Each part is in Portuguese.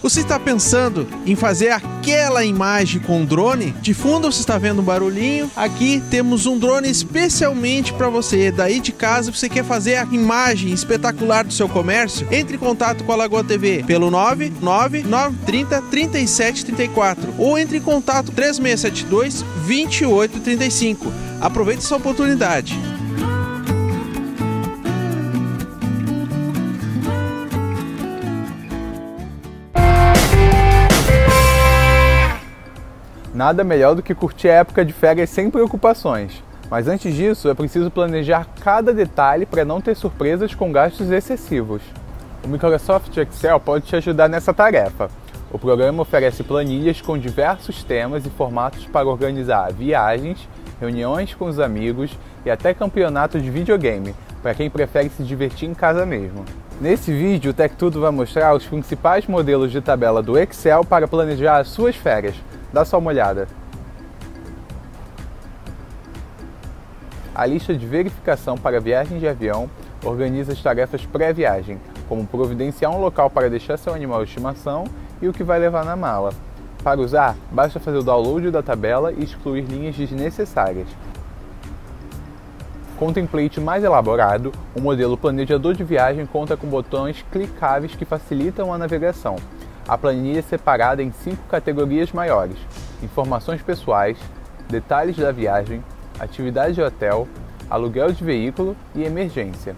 Você está pensando em fazer aquela imagem com drone? De fundo você está vendo um barulhinho. Aqui temos um drone especialmente para você. Daí de casa você quer fazer a imagem espetacular do seu comércio? Entre em contato com a Lagoa TV pelo 99930 3734 ou entre em contato 3672 2835. Aproveite essa oportunidade. Nada melhor do que curtir a época de férias sem preocupações. Mas antes disso, é preciso planejar cada detalhe para não ter surpresas com gastos excessivos. O Microsoft Excel pode te ajudar nessa tarefa. O programa oferece planilhas com diversos temas e formatos para organizar viagens, reuniões com os amigos e até campeonatos de videogame, para quem prefere se divertir em casa mesmo. Nesse vídeo, o TecTudo vai mostrar os principais modelos de tabela do Excel para planejar as suas férias. Dá só uma olhada. A lista de verificação para viagem de avião organiza as tarefas pré-viagem, como providenciar um local para deixar seu animal de estimação e o que vai levar na mala. Para usar, basta fazer o download da tabela e excluir linhas desnecessárias. Com um template mais elaborado, o modelo planejador de viagem conta com botões clicáveis que facilitam a navegação. A planilha é separada em 5 categorias maiores: informações pessoais, detalhes da viagem, atividade de hotel, aluguel de veículo e emergência.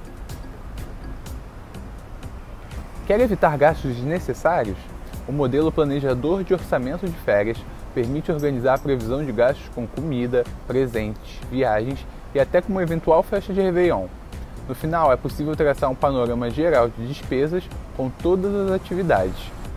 Quer evitar gastos desnecessários? O modelo planejador de orçamento de férias permite organizar a previsão de gastos com comida, presentes, viagens e até com uma eventual festa de Réveillon. No final, é possível traçar um panorama geral de despesas com todas as atividades.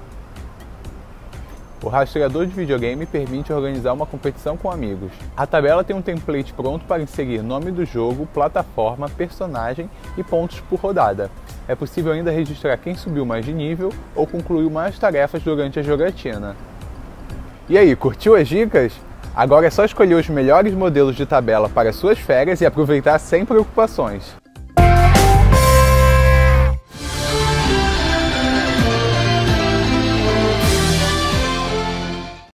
O rastreador de videogame permite organizar uma competição com amigos. A tabela tem um template pronto para inserir nome do jogo, plataforma, personagem e pontos por rodada. É possível ainda registrar quem subiu mais de nível ou concluiu mais tarefas durante a jogatina. E aí, curtiu as dicas? Agora é só escolher os melhores modelos de tabela para suas férias e aproveitar sem preocupações.